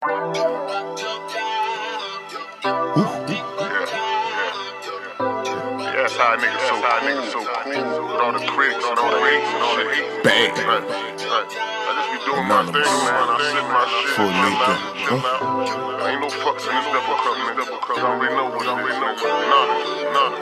That's how niggas so cool with all the critics and all the hate and all the hate. Bain. I just be doing my thing, man. I sit my shit, Full chill Nathan. out. Ain't no fucks in this double cup, man. Double cup. I already know what it is. None.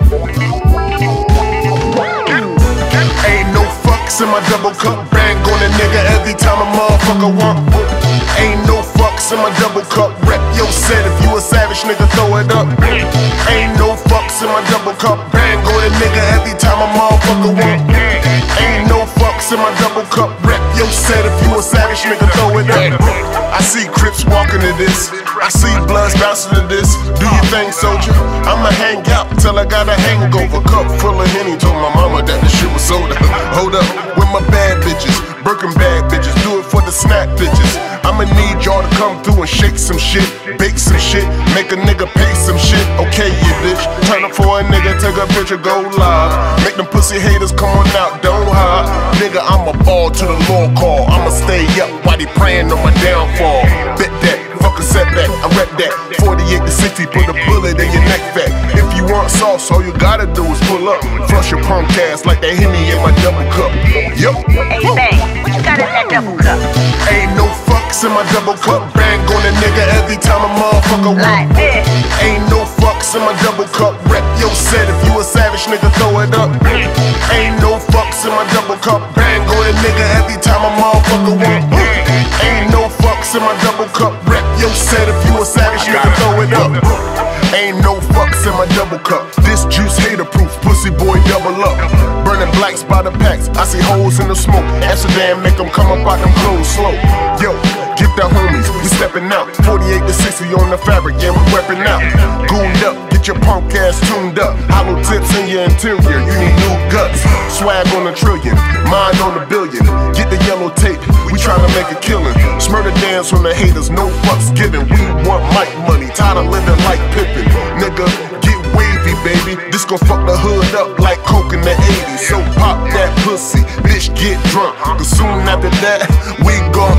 Ain't no fucks in my double cup. Bang on a nigga every time a motherfucker want. Ain't no fucks in my double cup. Rep your set. If you a savage nigga, throw it up. Ain't no fucks in my double cup. Bang on a nigga every time a motherfucker want. Ain't no fucks in my double cup. Rep your set. If you a savage nigga, throw it up. I see Crips walking to this. I see Bloods bouncing to this. Do your thing, soldier. I'ma hang out till I got a hangover. Cup full of Henny. Told my mama that the shit was soda. Hold up, with my bad bitches, Birkin bag bitches, do it for the snap bitches. I'ma need y'all to come through and shake some shit, bake some shit, make a nigga pay some shit. Okay, you bitch, turn up for a nigga, take a picture, go live. Make them pussy haters come on out, don't hide. Nigga, I'ma ball to the law call. I'ma stay up while they praying on my downfall. Bet that, fuck a setback, I rep that. 48 to 60, put a bullet in your neck fat. If you want sauce, all you gotta do is pull up. Flush your punk ass like that Henny in my double cup. Yup. Hey, Bain, what you got in that double cup? Ain't no fucks in my double cup. Bang on a nigga every time a motherfucker walk. Like this. Ain't no fucks in my double cup. Rep your set. If you a savage nigga, throw it up. Ain't no fucks in my double cup. Bang on a nigga every time a motherfucker walk. Ain't no fucks in my double cup. Rep your set. If you a savage nigga, throw it up. Ain't no fucks in my double cup. This juice hater proof, pussy boy double up. Burning blacks by the packs, I see holes in the smoke. Amsterdam make them come up out them clothes slow. Yo, get the homies, we stepping out. 48 to 60 on the fabric, yeah, we weapon out. Gooned up, get your punk ass tuned up. Hollow tips in your interior, you need new guts. Swag on a trillion, mind on a billion. Get the yellow tape, we tryna make a killing. Smurder dance on the haters, no fucks given. We want mic money, tired of living like Pippin. Nigga, get wavy, baby. This gon' fuck the hood up like coke in the 80s. So pop that pussy, bitch, get drunk. Cause soon after that, we gon'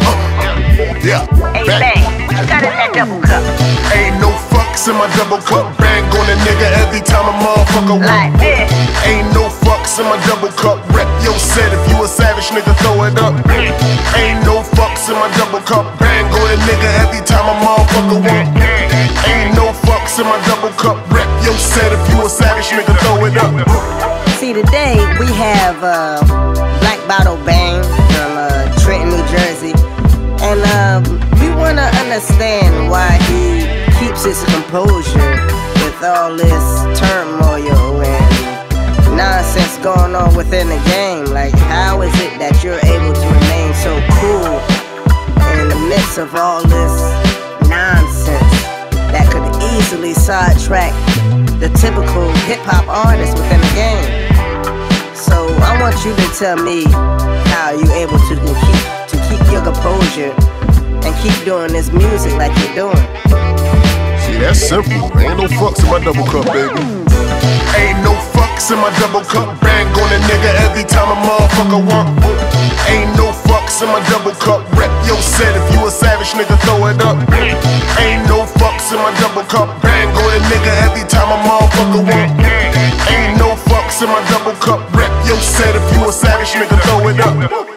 yeah. Hey, Bain, what you got in that double cup? Ain't no fucks in my double cup. Bang on a nigga every time a motherfucker walk. Like this. Ain't no fucks in my double cup. Rep your set. If you a savage nigga, throw it up. Ain't no fucks in my double cup. Bang on a nigga every time a motherfucker walk. Ain't no fucks in my double cup. Rep your set. If you a savage nigga, throw it up. See, today we have Black Bottle Bain from Trenton, New Jersey. And we want to understand why he keeps his composure with all this turmoil and nonsense going on within the game. Like, how is it that you're able to remain so cool in the midst of all this nonsense that could easily sidetrack the typical hip-hop artist within the game? So I want you to tell me how you're able to keep your composure and keep doing this music like you're doing. See, that's simple. Ain't no fucks in my double cup, baby. Ain't no fucks in my double cup. Bang on a nigga every time a motherfucker walk. Ain't no fucks in my double cup. Rep your set. If you a savage nigga, throw it up. Ain't no fucks in my double cup. Bang on a nigga every time a motherfucker walk. Ain't no fucks in my double cup. Rep your set. If you a savage nigga, throw it up.